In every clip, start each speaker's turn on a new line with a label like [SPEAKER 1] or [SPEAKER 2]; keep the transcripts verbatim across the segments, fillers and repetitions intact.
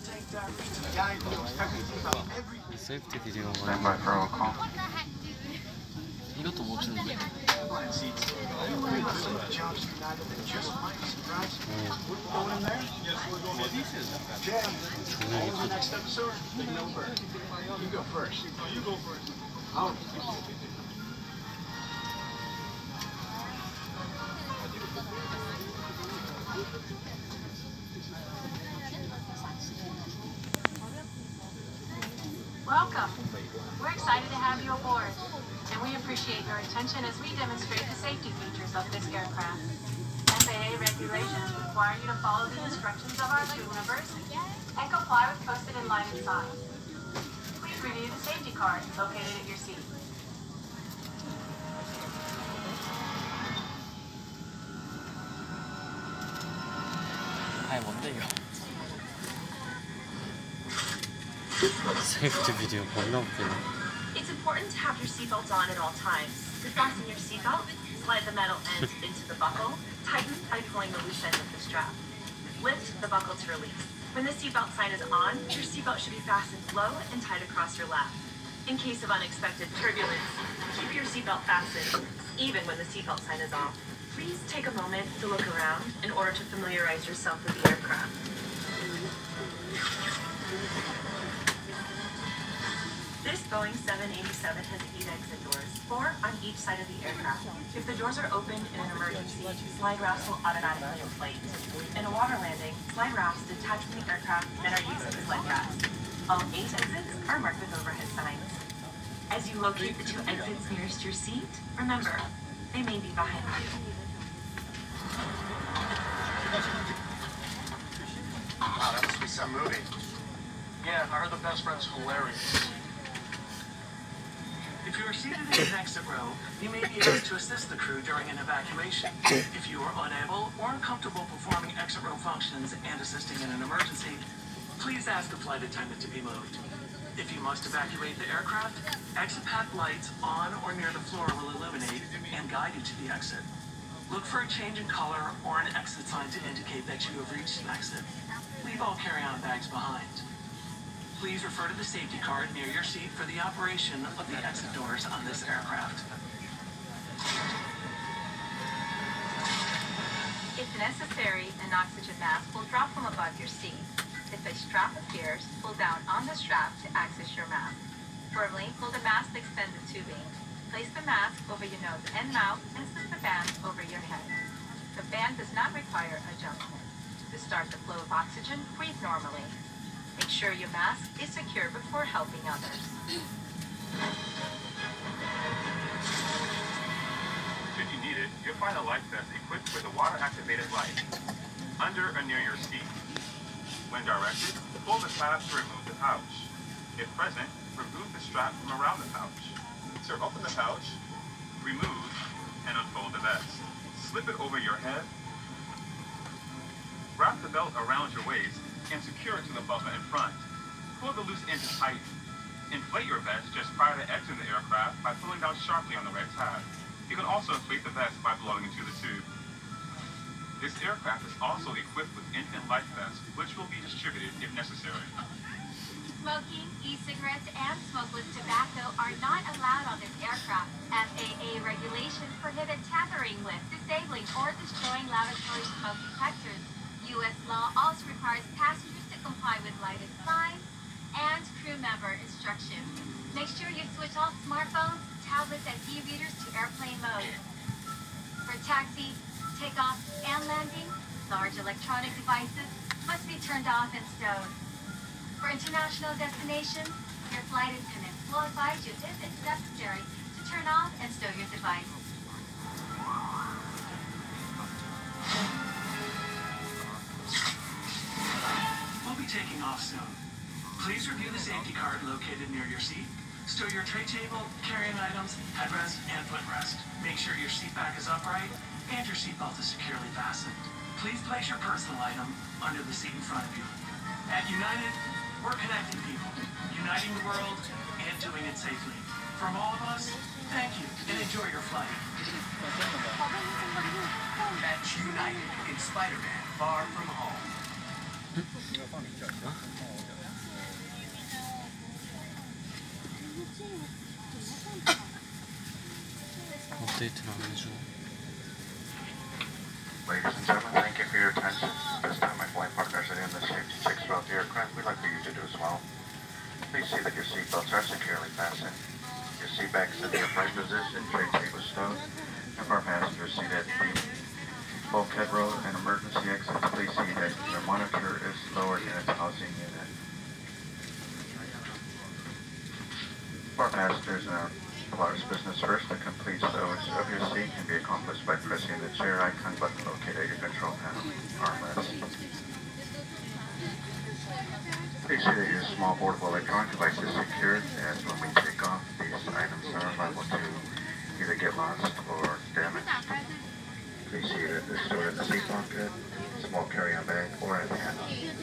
[SPEAKER 1] 세이프티 비디오가
[SPEAKER 2] Stand by for roll call.
[SPEAKER 1] 이것도 못 주는데?
[SPEAKER 3] Welcome. We're excited to have you aboard, and we appreciate your attention as we demonstrate the safety features of this aircraft. F A A regulations require you to follow the instructions of our crew members and comply with posted and lighted signs. Please review the safety card located at your seat.
[SPEAKER 1] 아이 뭔데 이거? 세이프티 비디오 겁나 웃기네.
[SPEAKER 4] It's important to have your seatbelt on at all times. To fasten your seatbelt, slide the metal end into the buckle, tighten by pulling the loose end of the strap. Lift the buckle to release. When the seatbelt sign is on, your seatbelt should be fastened low and tight across your lap. In case of unexpected turbulence, keep your seatbelt fastened, even when the seatbelt sign is off. Please take a moment to look around in order to familiarize yourself with the aircraft. This Boeing seven eighty-seven has eight exit doors, four on each side of the aircraft. If the doors are open in an emergency, slide rafts will automatically inflate. In a water landing, slide rafts detach from the aircraft and are used as sled rafts. All eight exits are marked with overhead signs. As you locate the two exits nearest your seat, remember, they may be behind you.
[SPEAKER 5] Wow, that must be some movie.
[SPEAKER 6] Yeah, I heard the best friend's hilarious. If you are seated in an exit row, you may be asked to assist the crew during an evacuation. If you are unable or uncomfortable performing exit row functions and assisting in an emergency, please ask the flight attendant to be moved. If you must evacuate the aircraft, exit path lights on or near the floor will illuminate and guide you to the exit. Look for a change in color or an exit sign to indicate that you have reached an exit. Leave all carry-on bags behind. Please refer to the safety card near your seat for the operation of the exit doors on this aircraft.
[SPEAKER 3] If necessary, an oxygen mask will drop from above your seat. If a strap appears, pull down on the strap to access your mask. Firmly pull the mask extended tubing. Place the mask over your nose and mouth and slip the band over your head. The band does not require adjustment. To start the flow of oxygen, breathe normally. Make sure your mask is secure before helping others.
[SPEAKER 7] Should you need it, you'll find a life vest equipped with a water-activated light under or near your seat. When directed, pull the tab to remove the pouch. If present, remove the strap from around the pouch. Sir, open the pouch, remove, and unfold the vest. Slip it over your head. Wrap the belt around your waist and secure it to the buckle in front. Pull the loose end tight. Inflate your vest just prior to exiting the aircraft by pulling down sharply on the red tab. You can also inflate the vest by blowing into the tube. This aircraft is also equipped with infant life vests, which will be distributed if necessary.
[SPEAKER 3] Smoking, e-cigarettes, and smokeless tobacco are not allowed on this aircraft. F A A regulations prohibit tethering with, disabling, or destroying laboratory smoke detectors. U S law also requires passengers to comply with lighted signs and crew member instructions. Make sure you switch off smartphones, tablets, and e-readers to airplane mode. For taxi, takeoff, and landing, large electronic devices must be turned off and stowed. For international destinations, your flight attendants will advise you if it's necessary to turn off and stow your device.
[SPEAKER 6] We'll be taking off soon. Please review the safety card located near your seat. Stow your tray table, carry-on items, headrest, and footrest. Make sure your seat back is upright and your seatbelt is securely fastened. Please place your personal item under the seat in front of you. At United, we're connecting people, uniting the world, and doing it safely. From all of us, thank you and enjoy your flight.
[SPEAKER 5] That's United in Spider-Man Far From Home.
[SPEAKER 1] 업데이트를 안 해주네.
[SPEAKER 5] Ladies and gentlemen, thank you for your attention. This time my flight partners are in the safety checks throughout the aircraft. We'd like for you to do as well. Please see that your seatbelts are securely fastened. Your seat backs in the upright position, tray table stowed, and for our passengers seated at the bulkhead row and emergency exits, please see that your monitor is lowered in its housing unit. For our passengers in our Polaris business first, the complete stowage of your seat can be accomplished by pressing the chair icon button located at your control panel armrest. Please see that your small portable electronic device is secured, as when we take off, these items are liable to either get lost or damaged. Please see that they're stored in the seat pocket, small carry-on bag, or at hand.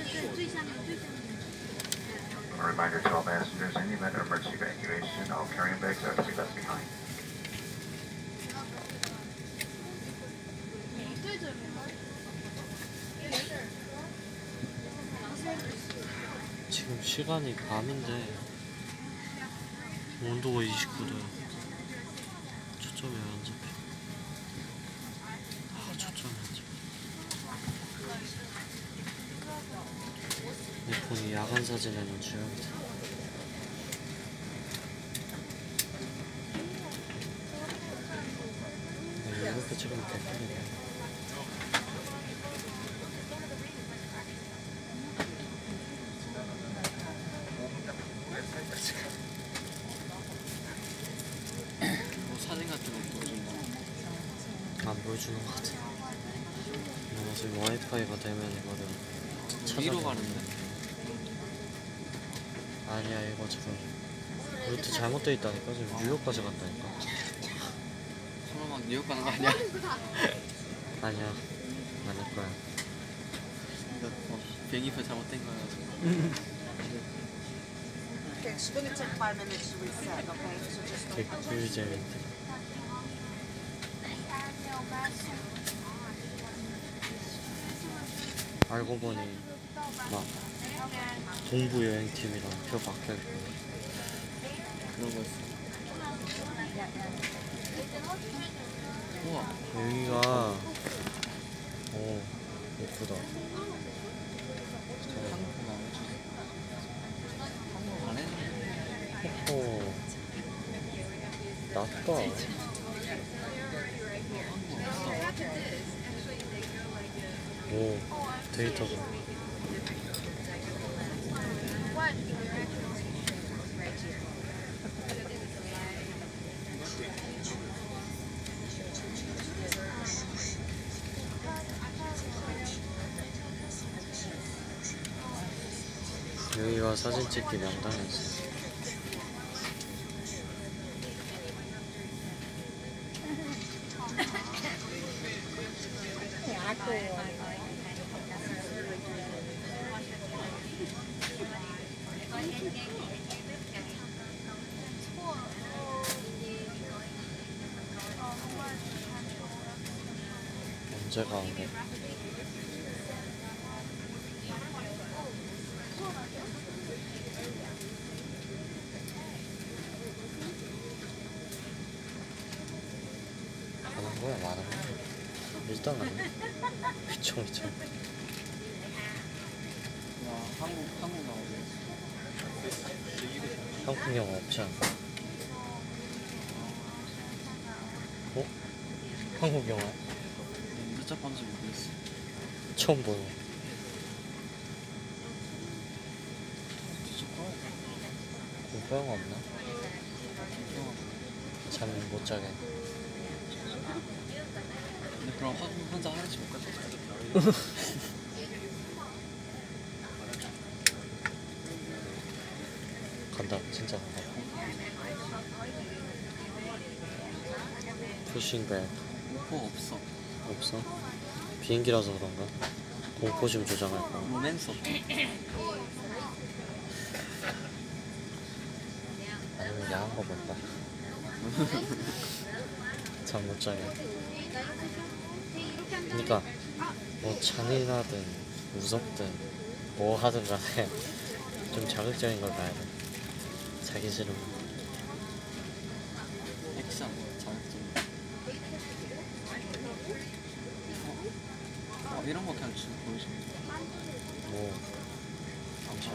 [SPEAKER 5] A reminder to all passengers, in the event of emergency evacuation, all carry-on bags are to be left behind.
[SPEAKER 1] 지금 시간이 밤인데 온도가 이십구 도야. 초점이 왜 안 잡혀? 아, 초점이 안 잡혀. 내 폰이 야간 사진에는 줘야겠다. 이렇게 찍으면 개꿀이네. 뭐 사진 같은 거 보여준다. 안 보여주는 것 같아. 내가 지금 와이파이가 되면 이거를 위로 가는데? 아니야, 이거 지금 루트 잘못돼 있다니까. 지금 뉴욕까지 간다니까. 설마 막 뉴욕 가는 거 아니야? 아니야, 아닐 거야. 어, 비행기표 잘못된 거야 지금.
[SPEAKER 2] Okay, it's going to take five minutes to reset, okay? So just don't touch it.
[SPEAKER 1] 개꿀 재밌대. 알고 보니 막 동부 여행팀이랑 표 바뀌었고 그런 거 있어. 우와, 여기가 오 예쁘다. 한국 나오지. 한국 안 했는데. 오 낫다. 오 데이터가. 여기가 사진 찍기 명당이었어. 언제 가는데? 가는 거야, 많은 거야? 일단 가네. 휘청휘청. 와, 한국, 한국 나오네. 한국 영화 없지 않나? 어? 한국 영화? 몇 작 봤는지 모르겠어. 처음 보여. 공포 영화 없나? 잠을 못 자게. 근데 그럼 혼자 하루씩 못 가자. 간다, 진짜 간다. 푸싱백. 공포 없어. 없어? 비행기라서 그런가? 공포심 조장할 거. 로맨스 없다. 아니면 야한 거 볼까? 잠 못 자게. 그니까 뭐 잔인하든 무섭든 뭐 하든 간에 좀 자극적인 걸 봐야 돼. 자기 싫으면. 액션 자극적인.
[SPEAKER 8] 이런 거 그냥 지금 보이시면
[SPEAKER 1] 뭐 괜찮아.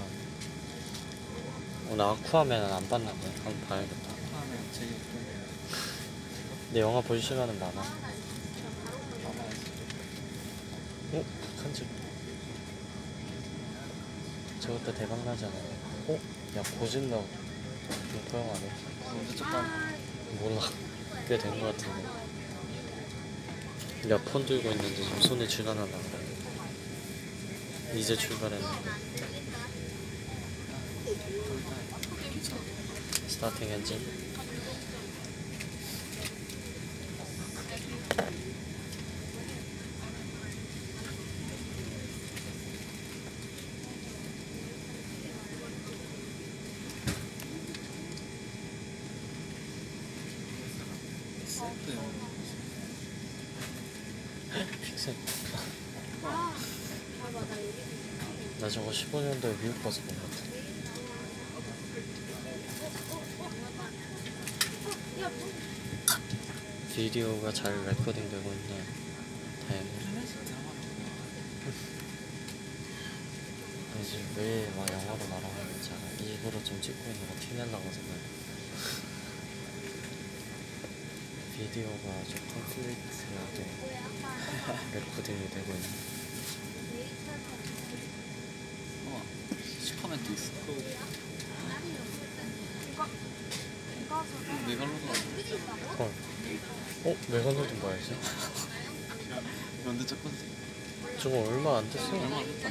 [SPEAKER 1] 오늘 아쿠아맨은 안 봤는데 한번 봐야겠다.
[SPEAKER 8] 하면 제일 예쁜
[SPEAKER 1] 근데 영화 볼 시간은 많아.
[SPEAKER 8] 남아야지.
[SPEAKER 1] 어? 편집. 저것도 대박 나잖아. 어? 야 고질러 공포 영화네.
[SPEAKER 8] 언제 쪽방
[SPEAKER 1] 몰라. 꽤 된 거 같은데. 야 폰 들고 있는데 지금 손에 쥐가 나나 그래. 이제 출발했는데. 스타팅 엔진. 픽셀. 나 저거 십오 년도에 미국 가서 본 것 같아. 비디오가 잘 레코딩 되고 있네. 다행이다. 아니지 왜 막 영화로 날아가는지 알아. 일부러 좀 찍고 있는 거 티내려고 생각해. 비디오가 아주 컴플리트하게 레코딩이 되고 있네.
[SPEAKER 8] 어 슈퍼맨도 있어. 메갈로돈
[SPEAKER 1] 헐. 어? 메갈로돈 봐야지.
[SPEAKER 8] 언제 첫 번째?
[SPEAKER 1] 저거 얼마 안 됐어.
[SPEAKER 8] 얼마 안 됐다.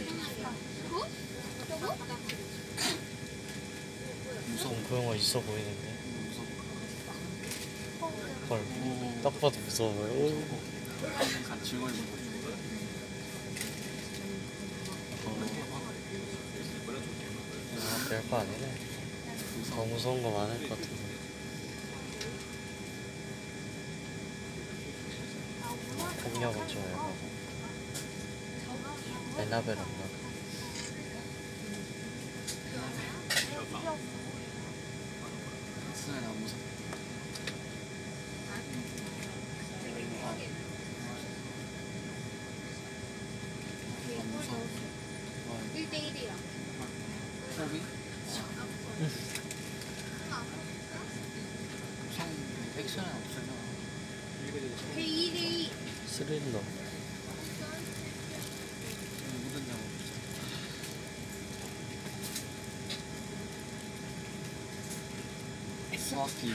[SPEAKER 8] 무서워.
[SPEAKER 1] 공포 영화 있어 보이는데.
[SPEAKER 8] 무서워.
[SPEAKER 1] 헐.
[SPEAKER 8] 오.
[SPEAKER 1] 딱 봐도 무서워 보여. 오.
[SPEAKER 8] 같이 걸리는 거.
[SPEAKER 1] 아, 별거 아니네. 더 무서운 거 많을 것 같은데. 폭력은 좀 해봐고. 에나벨 없나?
[SPEAKER 8] 스나이 안 무서워. 안 무서워.
[SPEAKER 9] 일 대 일이야.
[SPEAKER 8] 호비? 성 액션은 없으면
[SPEAKER 9] 이 대 이.
[SPEAKER 1] 스릴러.
[SPEAKER 8] 누구든 영화 보자. 스와피.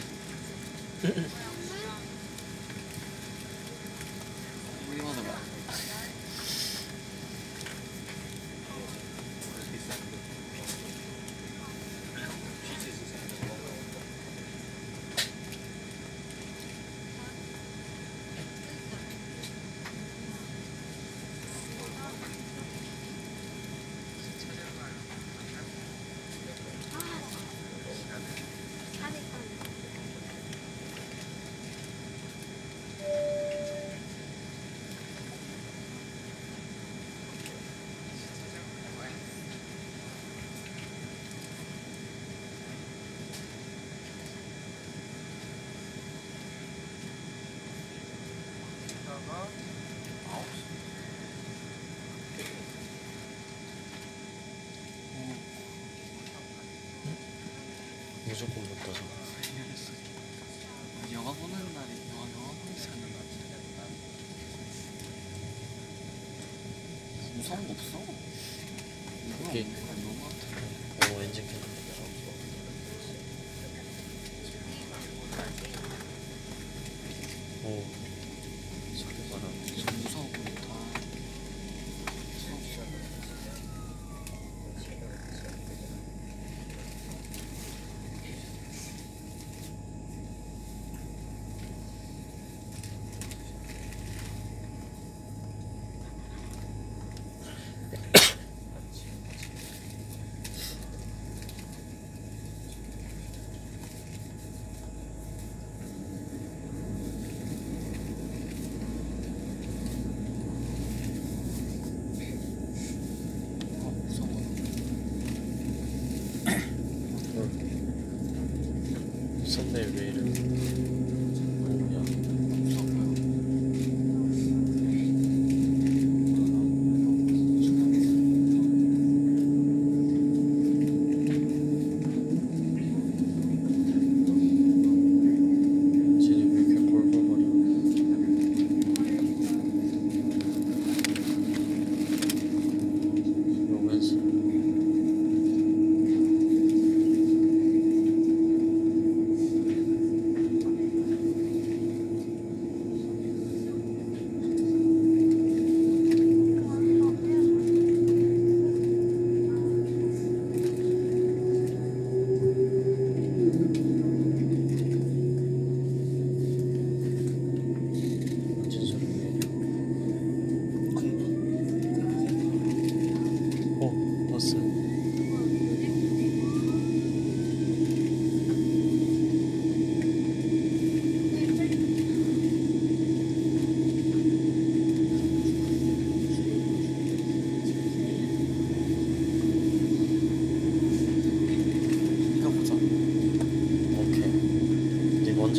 [SPEAKER 8] 우리마다 봐.
[SPEAKER 1] 무조건 못 떠서.
[SPEAKER 8] 영화 보는 날이 영화 영화 보는 시간인 것 같아. 무서운 거 없어.
[SPEAKER 1] 오케이.
[SPEAKER 8] 너무 많다.
[SPEAKER 1] 오 엔진 켰네. 오. 저게 봐라.
[SPEAKER 8] 좀 무서워 보인다.
[SPEAKER 1] 썸네일 왜 이래? 오야.
[SPEAKER 8] 무서워 보여.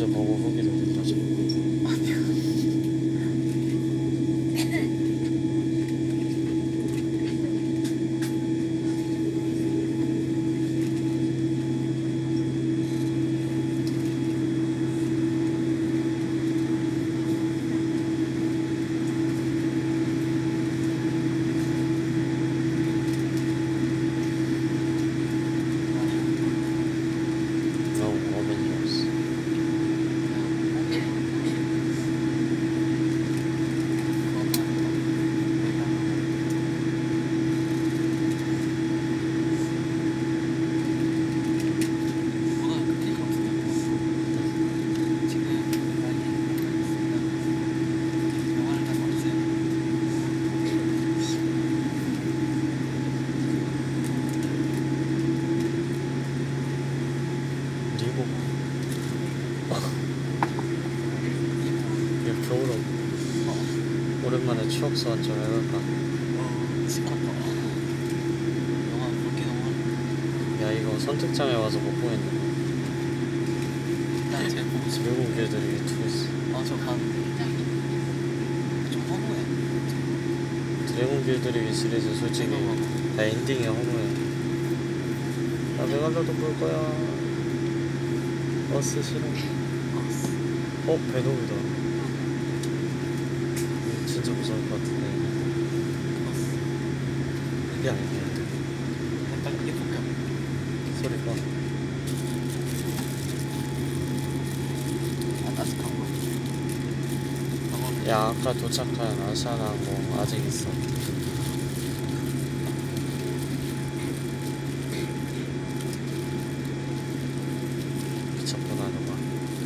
[SPEAKER 1] 먼저 보고 후기를 들려줘. 오랜만에 추억 소환 좀 해볼까?
[SPEAKER 8] 어, 시끄럽다. 영화 볼게 너무.
[SPEAKER 1] 야 이거 선택장에 와서 못 보겠네.
[SPEAKER 8] 일단 제 보고 싶어.
[SPEAKER 1] 드래곤 길들이기 투 있어.
[SPEAKER 8] 아, 저 봤는데. 좀 허무해.
[SPEAKER 1] 드래곤 길들이기 시리즈 솔직히 다 엔딩이 허무해. 나 메갈로도 볼 거야. 버스 싫어. 어? 베놈이다. 진짜 무서울 것 같은데. 이게 아니야.
[SPEAKER 8] 빨리 이게 볼게요.
[SPEAKER 1] 소리 봐.
[SPEAKER 8] 아, 따뜻한 거.
[SPEAKER 1] 야 아까 도착한 아시아나 뭐 아직 있어. 미쳤구나 너가.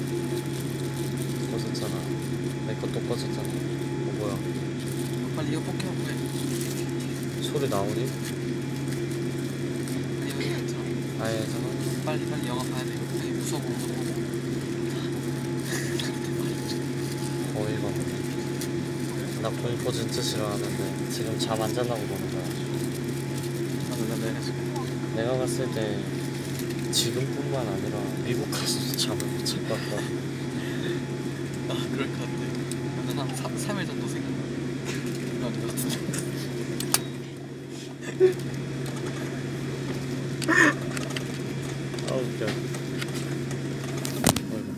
[SPEAKER 1] 꺼졌잖아. 내 것도 꺼졌잖아. 어 뭐야.
[SPEAKER 8] 빨리 이거 볼게요. 왜?
[SPEAKER 1] 소리 나오니?
[SPEAKER 8] 아니, 여기 있잖아.
[SPEAKER 1] 아예 잠깐만.
[SPEAKER 8] 빨리 빨리 영화 봐야 돼. 되게 무서워 무서워.
[SPEAKER 1] 어이가 없네. 나 공포 진짜 싫어하는데 지금 잠 안 자려고 보는 거야.
[SPEAKER 8] 맞아, 나 내가 지금.
[SPEAKER 1] 내가 봤을 때 지금뿐만 아니라 미국 가서도 잠을 못 잘 것 같다.
[SPEAKER 8] 아, 그럴 것 같아. 나는 한 삼, 삼 일 정도 생각나. 그런 것 같은데.
[SPEAKER 1] 아 웃겨. 어이구.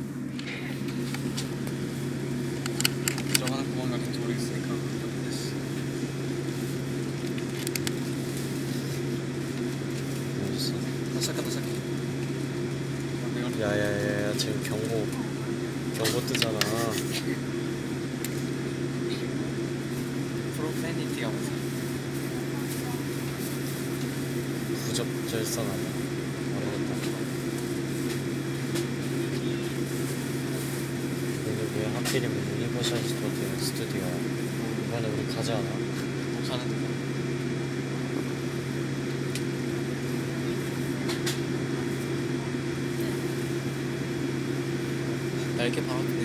[SPEAKER 8] 들어가는 구멍 같은지 모르겠으니까. 됐어.
[SPEAKER 1] 어딨어?
[SPEAKER 8] 나 시작한다, 시작해. 아, 내가
[SPEAKER 1] 야야야야 지금 경고 경고 뜨잖아.
[SPEAKER 8] 프로페니티가 뭐지?
[SPEAKER 1] 부적절성 아니야? 모르겠다. 근데 왜 하필이면 유니버셜 스튜디오 스튜디오야? 이번에 우리 가지 않아?
[SPEAKER 8] 뭐 가는 날개 박았는데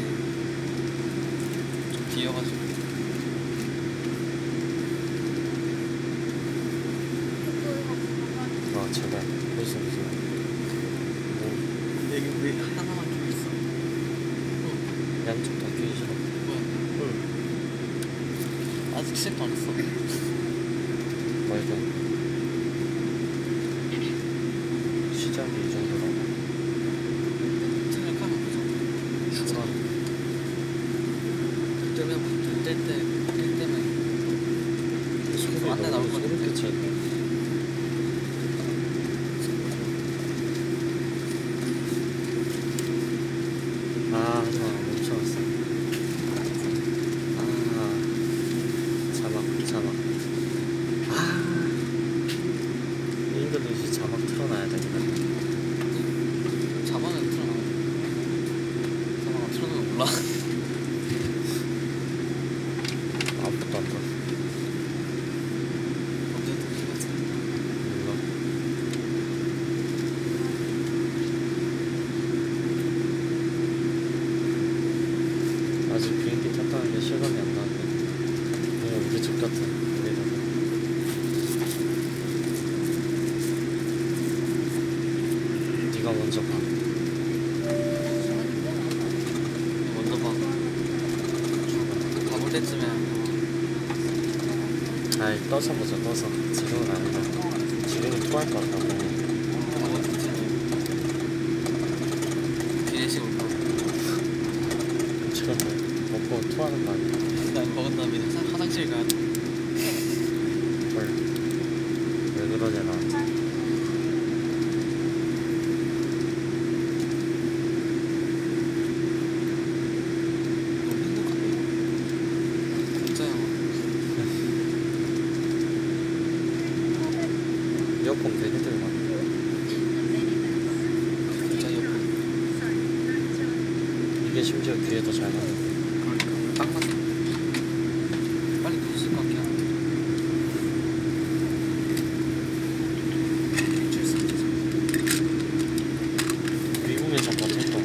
[SPEAKER 8] 좀 비어가지고.
[SPEAKER 1] 아 제발 벌써 무서워. 뭐
[SPEAKER 8] 여기 왜 하나만 좀 있어?
[SPEAKER 1] 양쪽 다 끼기 싫어.
[SPEAKER 8] 뭐야?
[SPEAKER 1] 응.
[SPEAKER 8] 아직 시작도 안 했어.
[SPEAKER 1] 말도 시작이 이 정도라고?
[SPEAKER 8] 생각하면 보자.
[SPEAKER 1] 죽어.
[SPEAKER 8] 그때면 그때 때 그때 때문에
[SPEAKER 1] 소리
[SPEAKER 8] 안내 나올
[SPEAKER 1] 너무
[SPEAKER 8] 것
[SPEAKER 1] 소리
[SPEAKER 8] 같은데.
[SPEAKER 1] 끼쳐 있네. 아 하지마 멈춰왔어. 아 자막 자막. 아 잉글리시 자막 틀어놔야 되겠네.
[SPEAKER 8] 자막은 틀어놔. 자막은 틀어놓으면 몰라.
[SPEAKER 1] 아무것도 안 들어.
[SPEAKER 8] 언제 틀리겠지?
[SPEAKER 1] 몰라. 아직 비행기 탔다는 게 실감이 안 나는데 그냥 우리 집 같은 우리다가. 네가 먼저 가.
[SPEAKER 8] 때쯤에
[SPEAKER 1] 아이 떠서 보자 떠서. 지금은 아니다. 지금은 토할 것 같다고.
[SPEAKER 8] 저거 때쯤에 기내식으로
[SPEAKER 1] 지금 먹고 토하는 거 아니야?
[SPEAKER 8] 난 먹은 다음에 화- 화장실 가야 돼.
[SPEAKER 1] 헐. 왜 그러냐 나.
[SPEAKER 8] 너무 행복한데. 진짜 영화.
[SPEAKER 1] 이어폰 되게 들고.
[SPEAKER 8] 진짜 예뻐.
[SPEAKER 1] 이게 심지어 귀에 더 잘 나네.
[SPEAKER 8] 그러니까 딱 맞네. 빨리 부술 것 같긴 한데. 줄수 있겠어.
[SPEAKER 1] 미국에 잠깐 했던.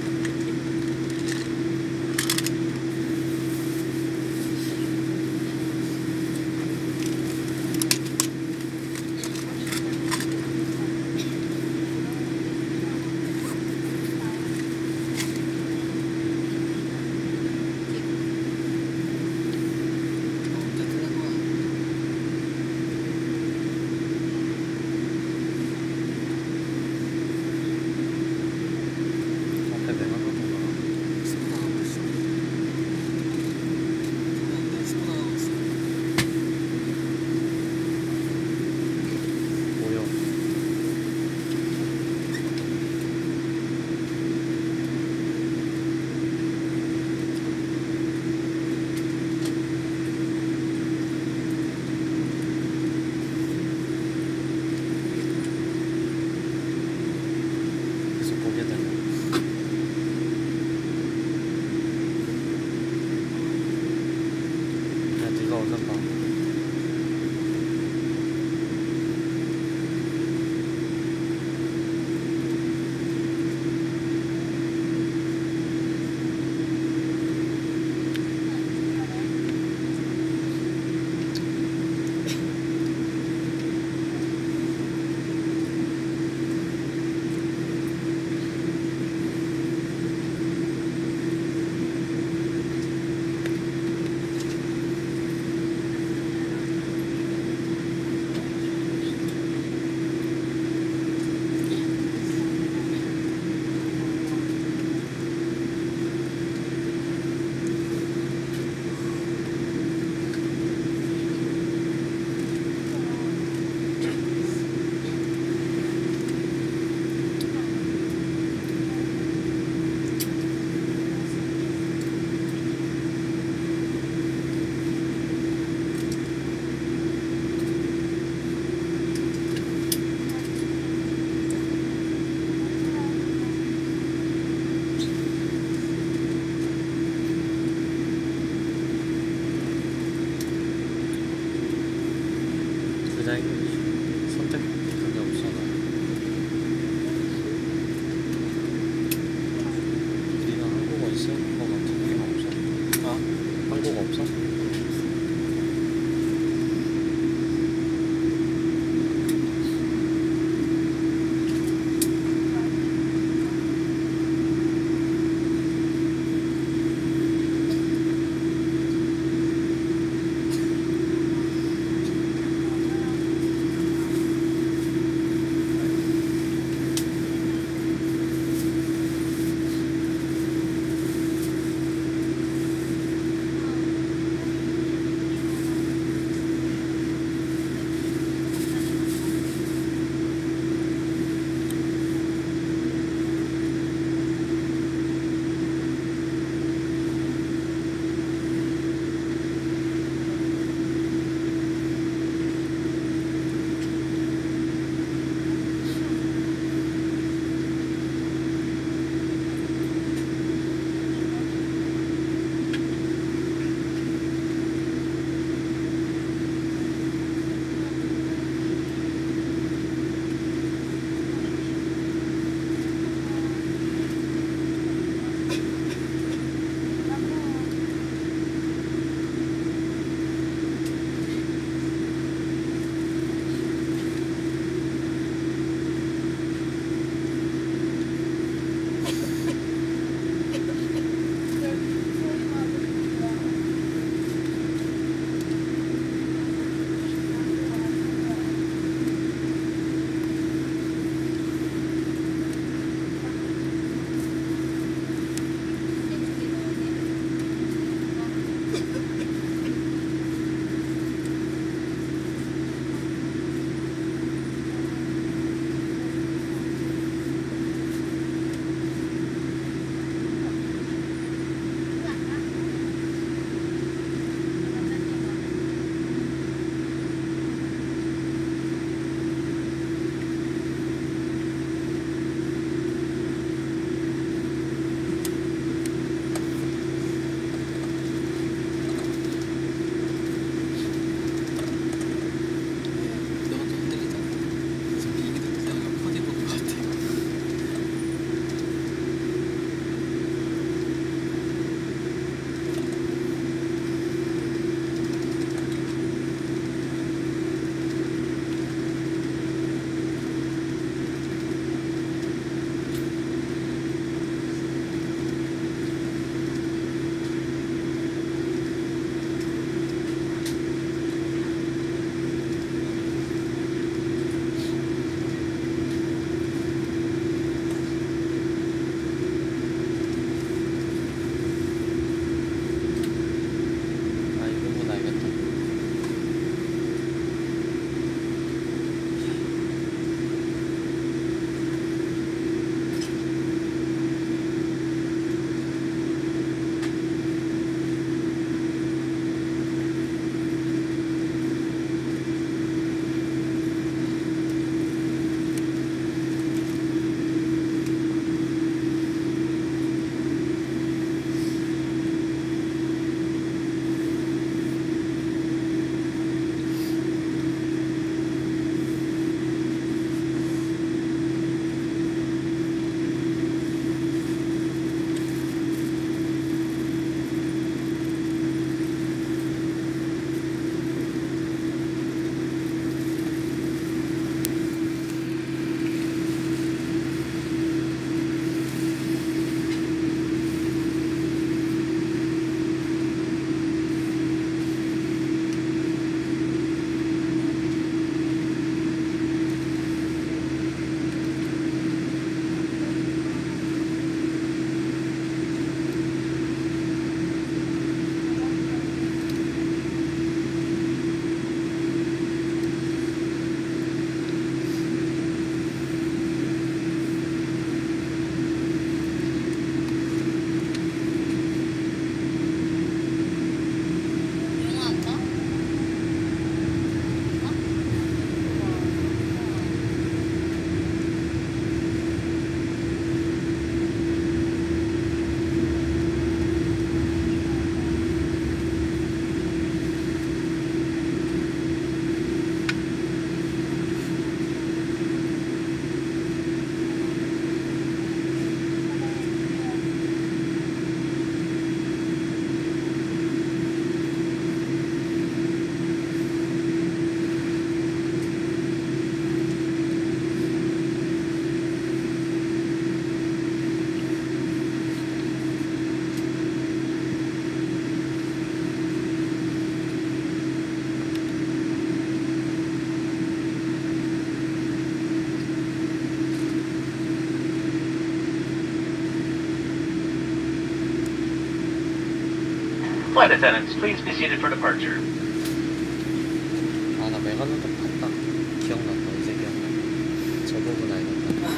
[SPEAKER 10] Flight attendants, please be seated for departure.
[SPEAKER 1] 아, 나 메가노도 봤다. 기억난다. 이제 기억나. 저 부분 알겠다.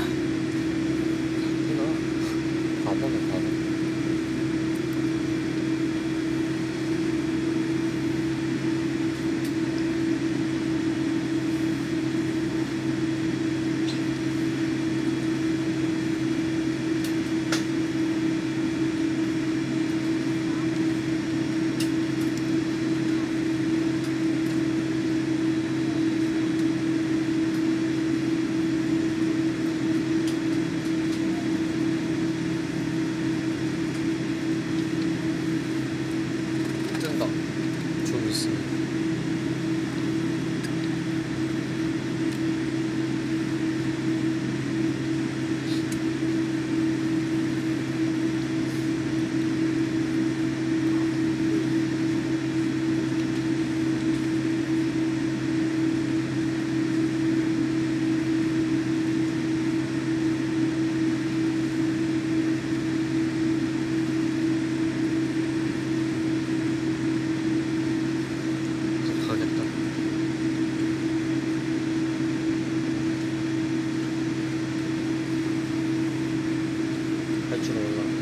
[SPEAKER 1] 이거 바보네, 바보. 뜬다. 좀 있으면. 이제 가겠다. 할 줄 몰라.